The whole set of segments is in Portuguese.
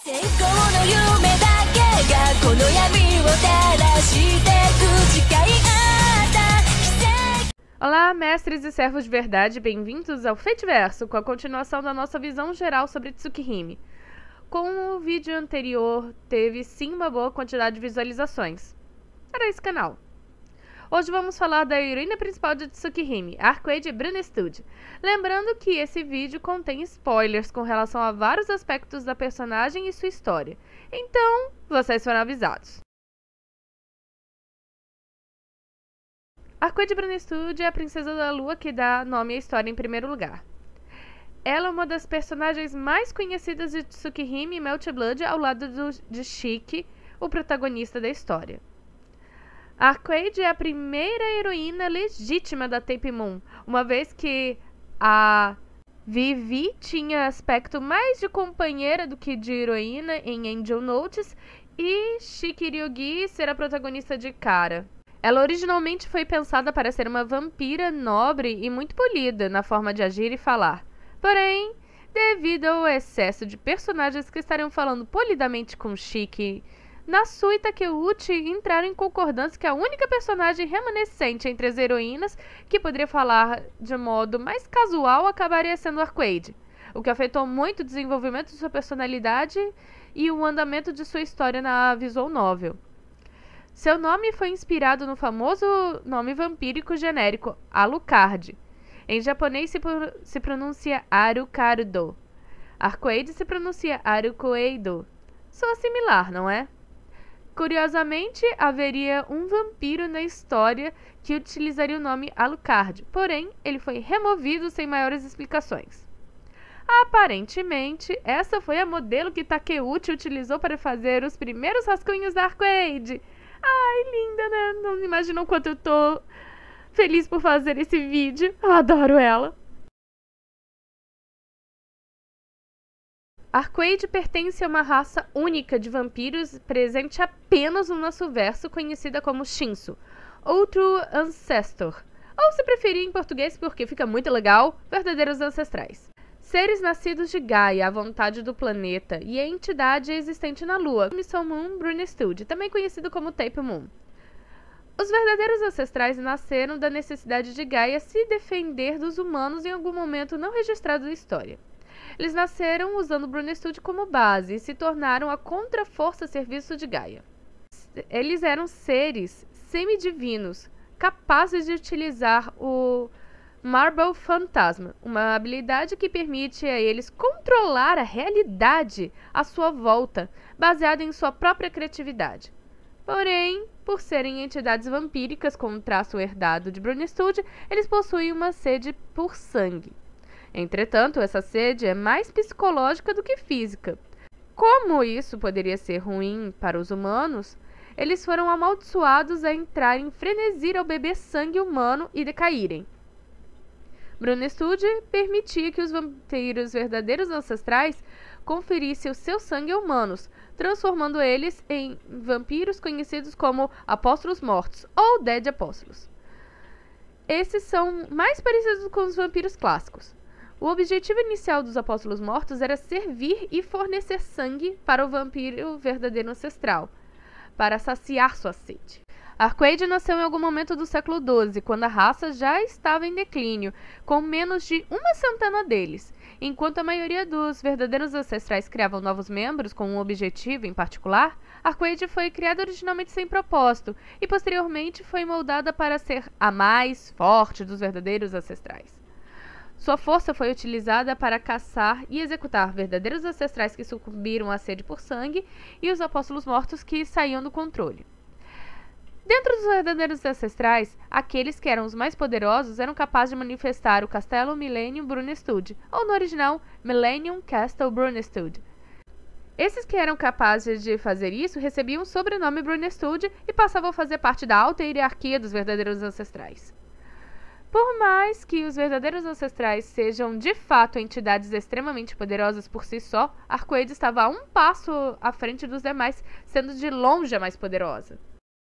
Olá, mestres e servos de verdade, bem-vindos ao Fateverso, com a continuação da nossa visão geral sobre Tsukihime. Com o vídeo anterior, teve sim uma boa quantidade de visualizações. Era esse canal. Hoje vamos falar da heroína principal de Tsukihime, Arcade Brunestud. Lembrando que esse vídeo contém spoilers com relação a vários aspectos da personagem e sua história. Então, vocês foram avisados. Arcade Brunestud é a princesa da lua que dá nome à história em primeiro lugar. Ela é uma das personagens mais conhecidas de Tsukihime e Melt Blood ao lado de Shiki, o protagonista da história. Arcade é a primeira heroína legítima da Tape Moon, uma vez que a Vivi tinha aspecto mais de companheira do que de heroína em Angel Notes e Shiki Ryogi ser a protagonista de Kara. Ela originalmente foi pensada para ser uma vampira nobre e muito polida na forma de agir e falar. Porém, devido ao excesso de personagens que estariam falando polidamente com Shiki, Nasu e Takeuchi entraram em concordância que a única personagem remanescente entre as heroínas que poderia falar de modo mais casual acabaria sendo Arcade, o que afetou muito o desenvolvimento de sua personalidade e o andamento de sua história na visual novel. Seu nome foi inspirado no famoso nome vampírico genérico Alucard. Em japonês se pronuncia Arucardo. Arcade se pronuncia Arukoeido. Soa similar, não é? Curiosamente, haveria um vampiro na história que utilizaria o nome Alucard, porém, ele foi removido sem maiores explicações. Aparentemente, essa foi a modelo que Takeuchi utilizou para fazer os primeiros rascunhos da Arcade. Ai, linda, né? Não imaginam o quanto eu tô feliz por fazer esse vídeo. Eu adoro ela. Arcade pertence a uma raça única de vampiros presente apenas no nosso verso, conhecida como Shinsu, outro ancestor, ou se preferir em português porque fica muito legal, verdadeiros ancestrais. Seres nascidos de Gaia, à vontade do planeta, e a entidade existente na Lua, Missão Moon Brunestud, também conhecido como Tape Moon. Os verdadeiros ancestrais nasceram da necessidade de Gaia se defender dos humanos em algum momento não registrado na história. Eles nasceram usando Brunestud como base e se tornaram a contraforça a serviço de Gaia. Eles eram seres semidivinos, capazes de utilizar o Marble Fantasma, uma habilidade que permite a eles controlar a realidade à sua volta, baseada em sua própria criatividade. Porém, por serem entidades vampíricas com um traço herdado de Brunestud, eles possuem uma sede por sangue. Entretanto, essa sede é mais psicológica do que física. Como isso poderia ser ruim para os humanos, eles foram amaldiçoados a entrar em frenesi ao beber sangue humano e decaírem. Brunestud permitia que os vampiros verdadeiros ancestrais conferissem o seu sangue a humanos, transformando eles em vampiros conhecidos como Apóstolos Mortos ou Dead Apóstolos. Esses são mais parecidos com os vampiros clássicos. O objetivo inicial dos Apóstolos Mortos era servir e fornecer sangue para o vampiro verdadeiro ancestral, para saciar sua sede. Arcade nasceu em algum momento do século XII, quando a raça já estava em declínio, com menos de uma centena deles. Enquanto a maioria dos verdadeiros ancestrais criavam novos membros com um objetivo em particular, Arcade foi criada originalmente sem propósito e posteriormente foi moldada para ser a mais forte dos verdadeiros ancestrais. Sua força foi utilizada para caçar e executar verdadeiros ancestrais que sucumbiram à sede por sangue e os apóstolos mortos que saíam do controle. Dentro dos verdadeiros ancestrais, aqueles que eram os mais poderosos eram capazes de manifestar o Castelo Millennium Brunestud, ou no original, Millennium Castle Brunestud. Esses que eram capazes de fazer isso recebiam o sobrenome Brunestud e passavam a fazer parte da alta hierarquia dos verdadeiros ancestrais. Por mais que os verdadeiros ancestrais sejam de fato entidades extremamente poderosas por si só, Arcade estava a um passo à frente dos demais, sendo de longe a mais poderosa.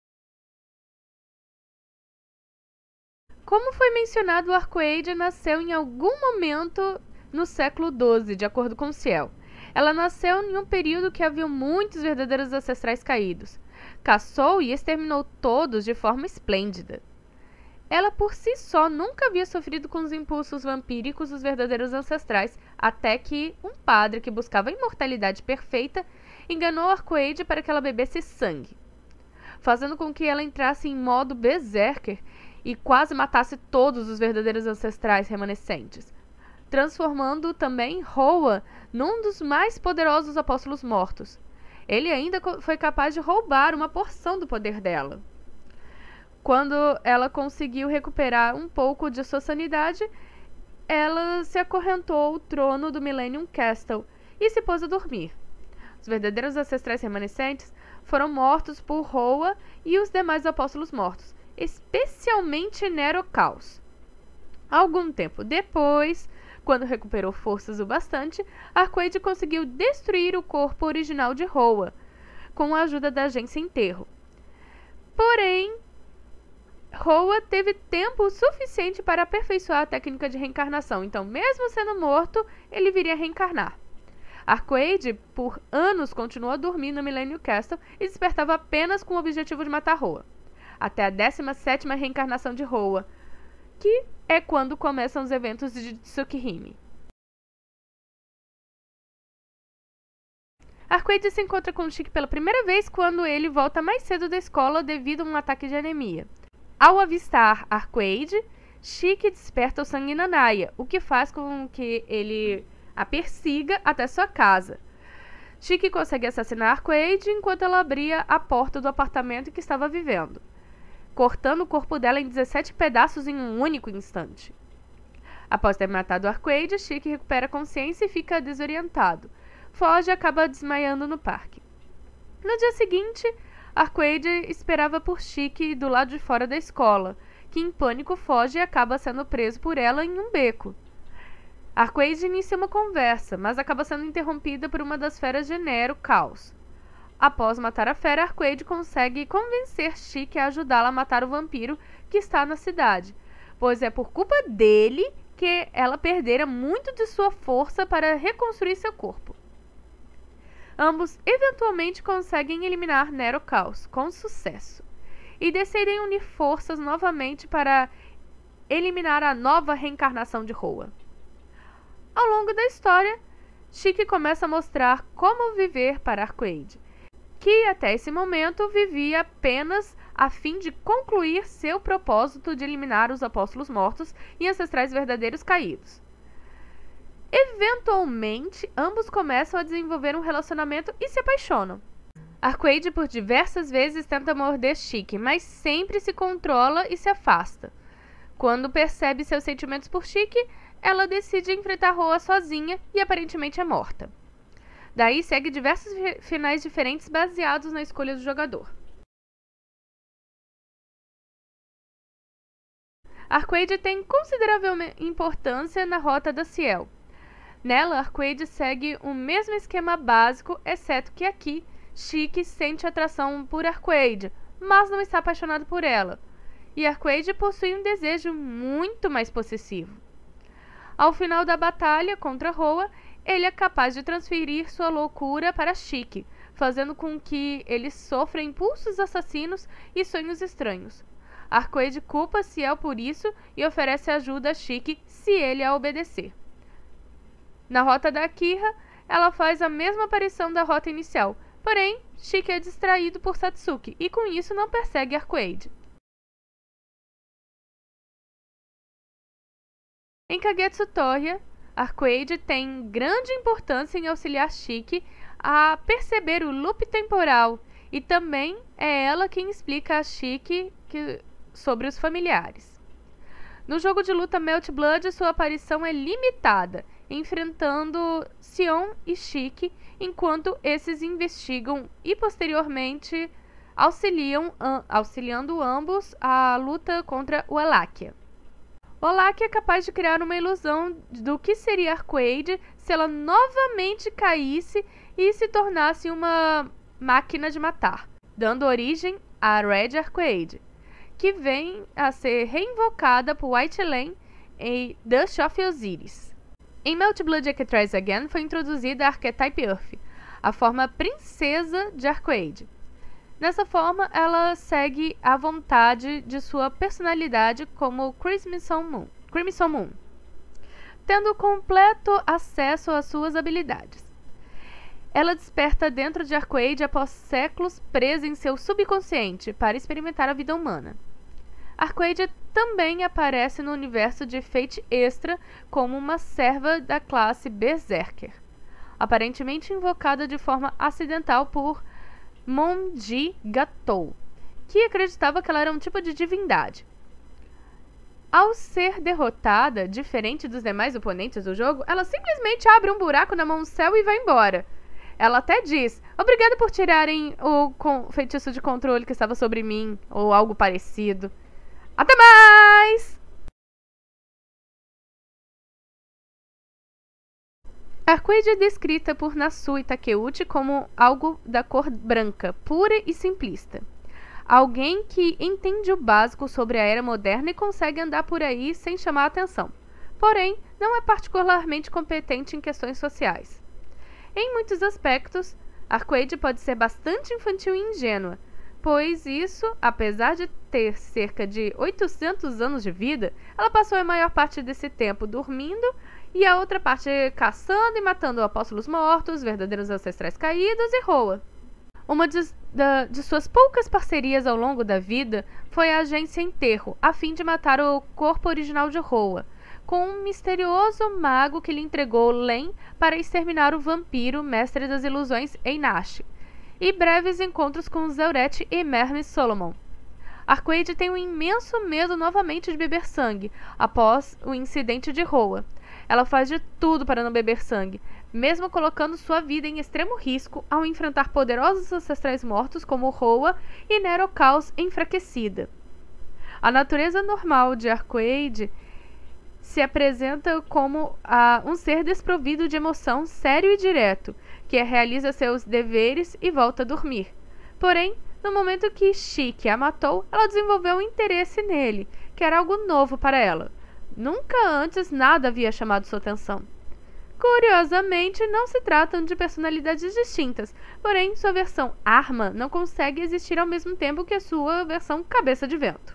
Como foi mencionado, o Arcade nasceu em algum momento no século XII, de acordo com Ciel. Ela nasceu em um período que havia muitos verdadeiros ancestrais caídos. Caçou e exterminou todos de forma esplêndida. Ela por si só nunca havia sofrido com os impulsos vampíricos dos verdadeiros ancestrais, até que um padre que buscava a imortalidade perfeita enganou Arqueide para que ela bebesse sangue, fazendo com que ela entrasse em modo berserker e quase matasse todos os verdadeiros ancestrais remanescentes, transformando também Roa num dos mais poderosos apóstolos mortos. Ele ainda foi capaz de roubar uma porção do poder dela. Quando ela conseguiu recuperar um pouco de sua sanidade, ela se acorrentou ao trono do Millennium Castle e se pôs a dormir. Os verdadeiros ancestrais remanescentes foram mortos por Roa e os demais apóstolos mortos, especialmente Nero Caos. Algum tempo depois, quando recuperou forças o bastante, Arqueide conseguiu destruir o corpo original de Roa, com a ajuda da agência Enterro. Porém, Roa teve tempo suficiente para aperfeiçoar a técnica de reencarnação, então mesmo sendo morto, ele viria a reencarnar. Arqueide, por anos, continuou a dormir no Millennium Castle e despertava apenas com o objetivo de matar Roa, até a 17ª reencarnação de Roa, que é quando começam os eventos de Tsukihime. Arqueide se encontra com Shiki pela primeira vez quando ele volta mais cedo da escola devido a um ataque de anemia. Ao avistar Arqueide, Shiki desperta o sangue na Naya, o que faz com que ele a persiga até sua casa. Shiki consegue assassinar Arqueide enquanto ela abria a porta do apartamento em que estava vivendo, cortando o corpo dela em 17 pedaços em um único instante. Após ter matado Arqueide, Shiki recupera a consciência e fica desorientado. Foge e acaba desmaiando no parque. No dia seguinte, Arqueide esperava por Shiki do lado de fora da escola, que em pânico foge e acaba sendo preso por ela em um beco. Arqueide inicia uma conversa, mas acaba sendo interrompida por uma das feras de Nero Caos. Após matar a fera, Arqueide consegue convencer Shiki a ajudá-la a matar o vampiro que está na cidade, pois é por culpa dele que ela perdera muito de sua força para reconstruir seu corpo. Ambos eventualmente conseguem eliminar Nero Caos com sucesso e decidem unir forças novamente para eliminar a nova reencarnação de Roa. Ao longo da história, Shiki começa a mostrar como viver para Arqueide, que até esse momento vivia apenas a fim de concluir seu propósito de eliminar os apóstolos mortos e ancestrais verdadeiros caídos. Eventualmente, ambos começam a desenvolver um relacionamento e se apaixonam. Arqueide por diversas vezes tenta morder Shiki, mas sempre se controla e se afasta. Quando percebe seus sentimentos por Shiki, ela decide enfrentar Roa sozinha e aparentemente é morta. Daí segue diversos finais diferentes baseados na escolha do jogador. Arqueide tem considerável importância na Rota da Ciel. Nela, Arqueide segue o mesmo esquema básico, exceto que aqui, Shiki sente atração por Arqueide, mas não está apaixonado por ela. E Arqueide possui um desejo muito mais possessivo. Ao final da batalha contra Roa, ele é capaz de transferir sua loucura para Shiki, fazendo com que ele sofra impulsos assassinos e sonhos estranhos. Arqueide culpa Ciel por isso e oferece ajuda a Shiki se ele a obedecer. Na Rota da Akira, ela faz a mesma aparição da rota inicial, porém, Shiki é distraído por Satsuki e com isso não persegue Arqueide. Em Kagetsu Toria, Arqueide tem grande importância em auxiliar Shiki a perceber o loop temporal e também é ela quem explica a Shiki sobre os familiares. No jogo de luta Melt Blood, sua aparição é limitada, enfrentando Sion e Shiki enquanto esses investigam e posteriormente auxiliando ambos a luta contra o Elakia. O Elakia é capaz de criar uma ilusão do que seria Arqueide se ela novamente caísse e se tornasse uma máquina de matar, dando origem a Red Arqueide, que vem a ser reinvocada por White Lane em Dust of Osiris. Em Melt Blood It Rise Again foi introduzida a Archetype Earth, a forma princesa de Arcoade. Nessa forma, ela segue a vontade de sua personalidade como Crimson Moon, tendo completo acesso às suas habilidades. Ela desperta dentro de Arcoade após séculos presa em seu subconsciente para experimentar a vida humana. Arcoade também aparece no universo de Fate Extra como uma serva da classe Berserker, aparentemente invocada de forma acidental por Monji Gatou, que acreditava que ela era um tipo de divindade. Ao ser derrotada, diferente dos demais oponentes do jogo, ela simplesmente abre um buraco na mão do céu e vai embora. Ela até diz, obrigada por tirarem o feitiço de controle que estava sobre mim, ou algo parecido. Até mais! Arcoade é descrita por Nasu e Takeuchi como algo da cor branca, pura e simplista. Alguém que entende o básico sobre a era moderna e consegue andar por aí sem chamar a atenção. Porém, não é particularmente competente em questões sociais. Em muitos aspectos, Arcoade pode ser bastante infantil e ingênua, pois isso, apesar de ter cerca de 800 anos de vida, ela passou a maior parte desse tempo dormindo e a outra parte caçando e matando apóstolos mortos, verdadeiros ancestrais caídos e Roa. Uma de suas poucas parcerias ao longo da vida foi a agência Enterro, a fim de matar o corpo original de Roa, com um misterioso mago que lhe entregou Len para exterminar o vampiro mestre das ilusões Einashi, e breves encontros com Zeuret e Mermes Solomon. Arcoade tem um imenso medo novamente de beber sangue, após o incidente de Roa. Ela faz de tudo para não beber sangue, mesmo colocando sua vida em extremo risco ao enfrentar poderosos ancestrais mortos como Roa e Nerocaus enfraquecida. A natureza normal de Arcoade se apresenta como um ser desprovido de emoção, sério e direto, que realiza seus deveres e volta a dormir. Porém, no momento que Shiki a matou, ela desenvolveu um interesse nele, que era algo novo para ela. Nunca antes nada havia chamado sua atenção. Curiosamente, não se tratam de personalidades distintas, porém sua versão arma não consegue existir ao mesmo tempo que a sua versão cabeça de vento.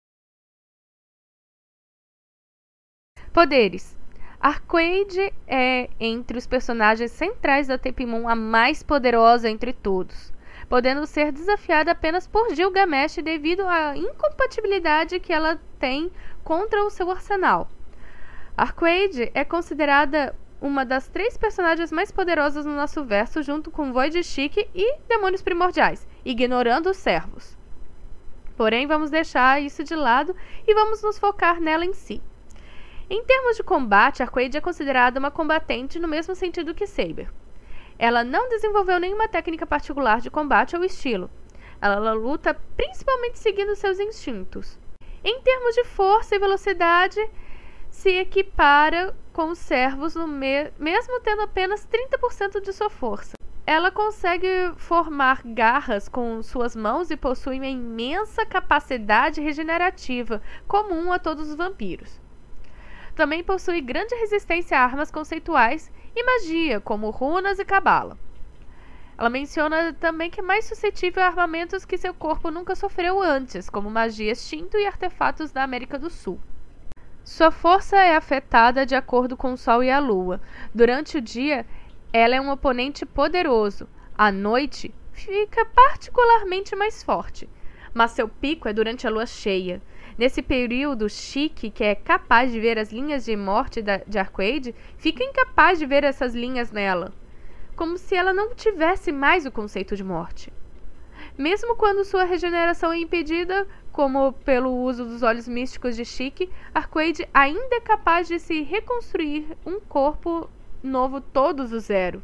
Poderes. Arcoade é, entre os personagens centrais da Tape Moon, a mais poderosa entre todos, podendo ser desafiada apenas por Gilgamesh devido à incompatibilidade que ela tem contra o seu arsenal. Arcoade é considerada uma das 3 personagens mais poderosas no nosso verso, junto com Void Shiki e Demônios Primordiais, ignorando os servos. Porém, vamos deixar isso de lado e vamos nos focar nela em si. Em termos de combate, Arcoade é considerada uma combatente no mesmo sentido que Saber. Ela não desenvolveu nenhuma técnica particular de combate ou estilo. Ela luta principalmente seguindo seus instintos. Em termos de força e velocidade, se equipara com os servos, mesmo tendo apenas 30% de sua força. Ela consegue formar garras com suas mãos e possui uma imensa capacidade regenerativa, comum a todos os vampiros. Também possui grande resistência a armas conceituais e magia, como runas e cabala. Ela menciona também que é mais suscetível a armamentos que seu corpo nunca sofreu antes, como magia extinto e artefatos da América do Sul. Sua força é afetada de acordo com o Sol e a Lua. Durante o dia, ela é um oponente poderoso. À noite, fica particularmente mais forte, mas seu pico é durante a lua cheia. Nesse período, Shiki, que é capaz de ver as linhas de morte de Arcoade, fica incapaz de ver essas linhas nela, como se ela não tivesse mais o conceito de morte. Mesmo quando sua regeneração é impedida, como pelo uso dos olhos místicos de Shiki, Arcoade ainda é capaz de se reconstruir um corpo novo todo do zero.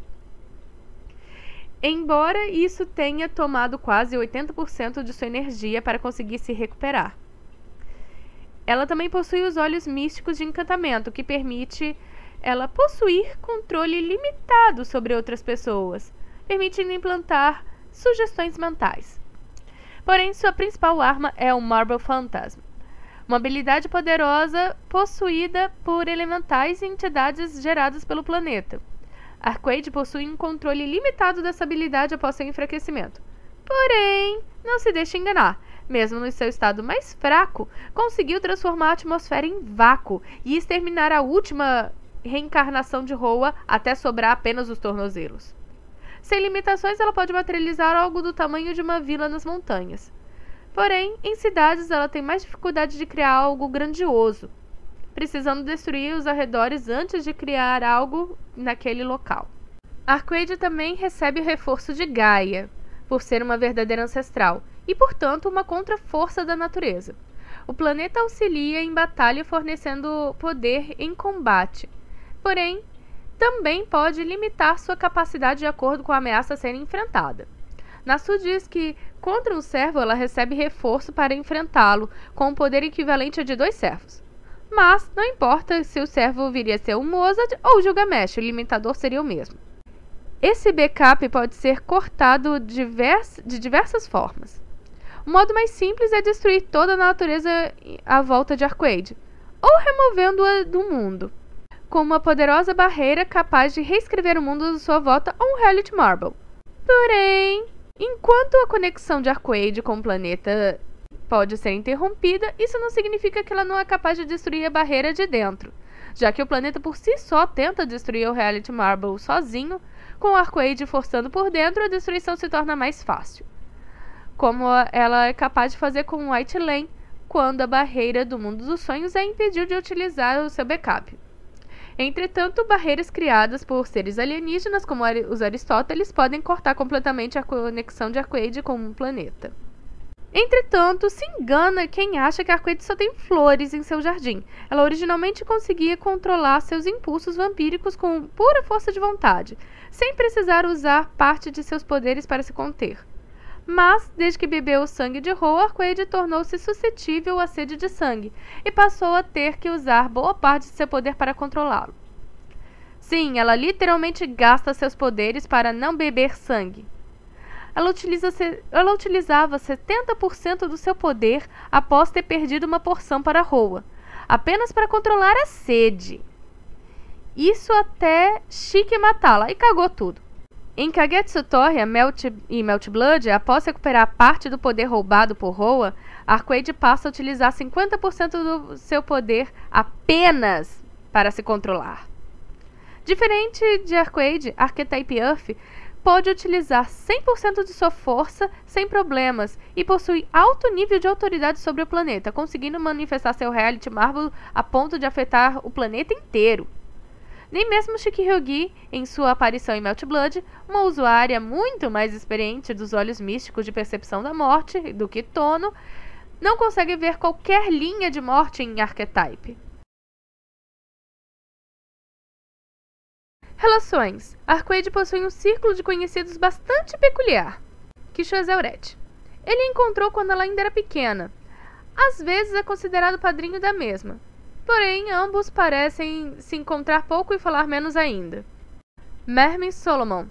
Embora isso tenha tomado quase 80% de sua energia para conseguir se recuperar. Ela também possui os olhos místicos de encantamento, que permite ela possuir controle limitado sobre outras pessoas, permitindo implantar sugestões mentais. Porém, sua principal arma é o Marble Phantasm. uma habilidade poderosa possuída por elementais e entidades geradas pelo planeta. Arquaid possui um controle limitado dessa habilidade após seu enfraquecimento. Porém, não se deixe enganar. Mesmo no seu estado mais fraco, conseguiu transformar a atmosfera em vácuo e exterminar a última reencarnação de Roa até sobrar apenas os tornozelos. Sem limitações, ela pode materializar algo do tamanho de uma vila nas montanhas. Porém, em cidades ela tem mais dificuldade de criar algo grandioso, precisando destruir os arredores antes de criar algo naquele local. Arquaid também recebe o reforço de Gaia, por ser uma verdadeira ancestral, e portanto uma contra-força da natureza. O planeta auxilia em batalha fornecendo poder em combate, porém, também pode limitar sua capacidade de acordo com a ameaça a ser enfrentada. Nasu diz que, contra um servo, ela recebe reforço para enfrentá-lo, com um poder equivalente a de 2 servos. Mas, não importa se o servo viria a ser o Mozart ou o Gilgamesh, o limitador seria o mesmo. Esse backup pode ser cortado de diversas formas. O modo mais simples é destruir toda a natureza à volta de Arquaid, ou removendo-a do mundo, com uma poderosa barreira capaz de reescrever o mundo à sua volta ou um Reality Marble. Porém, enquanto a conexão de Arquaid com o planeta pode ser interrompida, isso não significa que ela não é capaz de destruir a barreira de dentro, já que o planeta por si só tenta destruir o Reality Marble sozinho. Com o Arquaid forçando por dentro, a destruição se torna mais fácil, como ela é capaz de fazer com White Lane quando a barreira do mundo dos sonhos a impediu de utilizar o seu backup. Entretanto, barreiras criadas por seres alienígenas, como os Aristóteles, podem cortar completamente a conexão de Arquaid com o planeta. Entretanto, se engana quem acha que Arquaid só tem flores em seu jardim. Ela originalmente conseguia controlar seus impulsos vampíricos com pura força de vontade, sem precisar usar parte de seus poderes para se conter. Mas, desde que bebeu o sangue de Roa, Arquaid tornou-se suscetível à sede de sangue e passou a ter que usar boa parte de seu poder para controlá-lo. Sim, ela literalmente gasta seus poderes para não beber sangue. Ela utilizava 70% do seu poder após ter perdido uma porção para Roa, apenas para controlar a sede. Isso até Shiki matá-la, e cagou tudo. Em Kagetsu Torre e Melt Blood, após recuperar parte do poder roubado por Roa, Arquaid passa a utilizar 50% do seu poder apenas para se controlar. Diferente de Arquaid, Archetype Earth pode utilizar 100% de sua força sem problemas e possui alto nível de autoridade sobre o planeta, conseguindo manifestar seu Reality Marble a ponto de afetar o planeta inteiro. Nem mesmo Shiki-Hyogi, em sua aparição em Melt Blood, uma usuária muito mais experiente dos olhos místicos de percepção da morte do que Tono, não consegue ver qualquer linha de morte em Archetype. Relações. Arquaid possui um círculo de conhecidos bastante peculiar. Kisho Zeuret. Ele a encontrou quando ela ainda era pequena. Às vezes é considerado padrinho da mesma. Porém, ambos parecem se encontrar pouco e falar menos ainda. Mermin Solomon.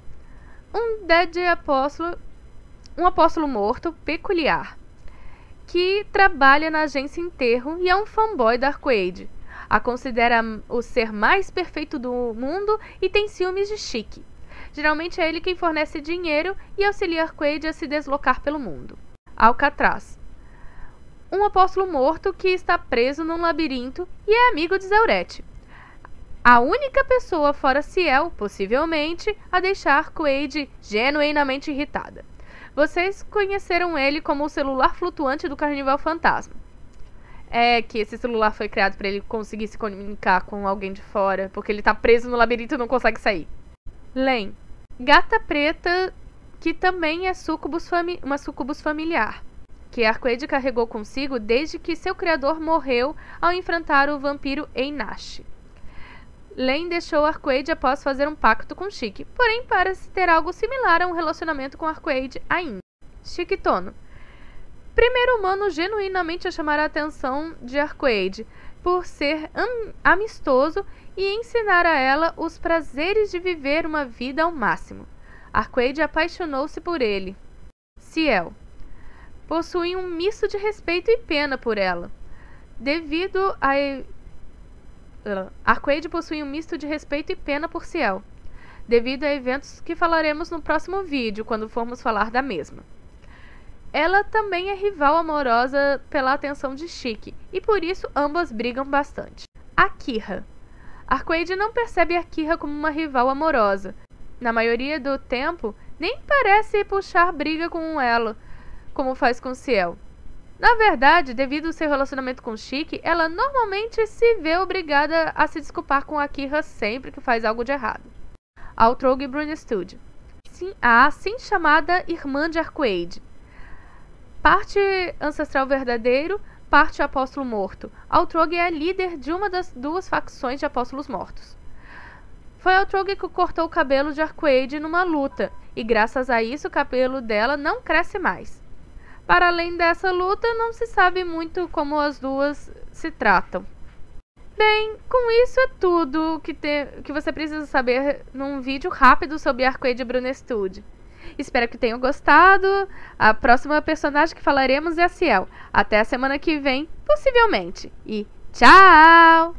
Um apóstolo morto peculiar, que trabalha na agência Enterro e é um fanboy da Arquaid. A considera o ser mais perfeito do mundo e tem ciúmes de Shiki. Geralmente é ele quem fornece dinheiro e auxilia Arquaid a se deslocar pelo mundo. Alcatraz. Um apóstolo morto que está preso num labirinto e é amigo de Zeuret. A única pessoa fora Ciel, possivelmente, a deixar Arquaid genuinamente irritada. Vocês conheceram ele como o celular flutuante do Carnival Fantasma. É que esse celular foi criado para ele conseguir se comunicar com alguém de fora, porque ele tá preso no labirinto e não consegue sair. Len. Gata preta, que também é uma sucubus familiar, que Arquaid carregou consigo desde que seu criador morreu ao enfrentar o vampiro Einashi. Len deixou Arquaid após fazer um pacto com Shiki, porém parece ter algo similar a um relacionamento com Arquaid ainda. Shiki Tono. Primeiro humano genuinamente a chamar a atenção de Arquaid, por ser amistoso e ensinar a ela os prazeres de viver uma vida ao máximo. Arquaid apaixonou-se por ele. Ciel. Possui um misto de respeito e pena por ela. Devido a... Arqueide possui um misto de respeito e pena por Ciel, devido a eventos que falaremos no próximo vídeo, quando formos falar da mesma. Ela também é rival amorosa pela atenção de Chique, e por isso ambas brigam bastante. Akira. Arqueide não percebe Akira como uma rival amorosa. Na maioria do tempo, nem parece puxar briga com ela, como faz com Ciel. Na verdade, devido ao seu relacionamento com Chique, ela normalmente se vê obrigada a se desculpar com Akira sempre que faz algo de errado. Altrog e Brunestud. A assim chamada Irmã de Arqueide. Parte ancestral verdadeiro, parte apóstolo morto. Altrog é a líder de uma das duas facções de apóstolos mortos. Foi Altrog que cortou o cabelo de Arqueide numa luta, e graças a isso o cabelo dela não cresce mais. Para além dessa luta, não se sabe muito como as duas se tratam. Bem, com isso é tudo que você precisa saber num vídeo rápido sobre Arqueide e Brunestud. Espero que tenham gostado. A próxima personagem que falaremos é a Ciel. Até a semana que vem, possivelmente. E tchau!